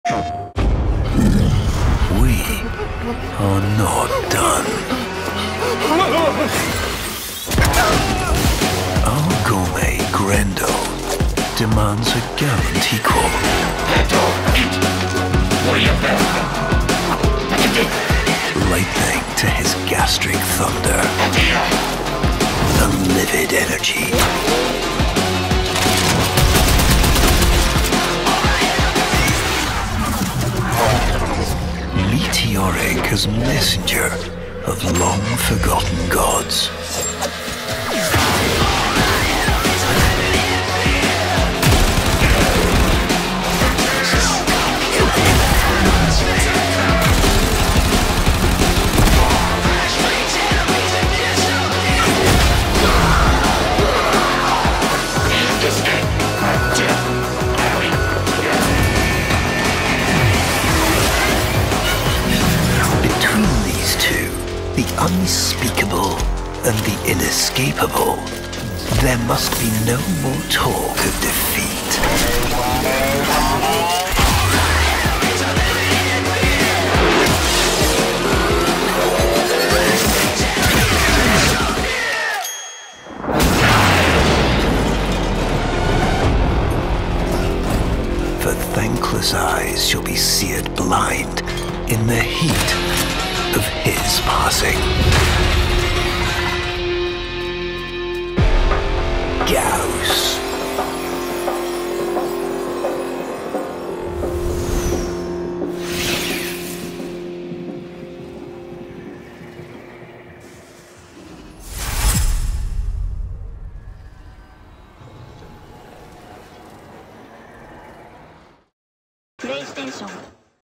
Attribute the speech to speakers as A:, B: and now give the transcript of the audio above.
A: We are not done. Our gourmet Grendo demands a gallant equal. Lightning to his gastric thunder. A livid energy. Meteoric as messenger of long-forgotten gods. The unspeakable and the inescapable, there must be no more talk of defeat. For thankless eyes shall be seared blind in the heat of his passing. Gauss.
B: PlayStation